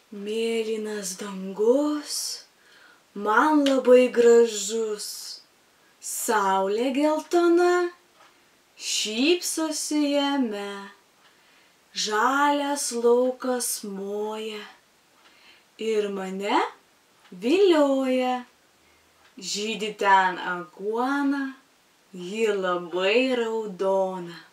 Mėlynas dangus, man labai gražus, saulė geltona, šypsosi jame, žalias laukas moja ir mane vilioja. Žydi ten aguona, ji labai raudona.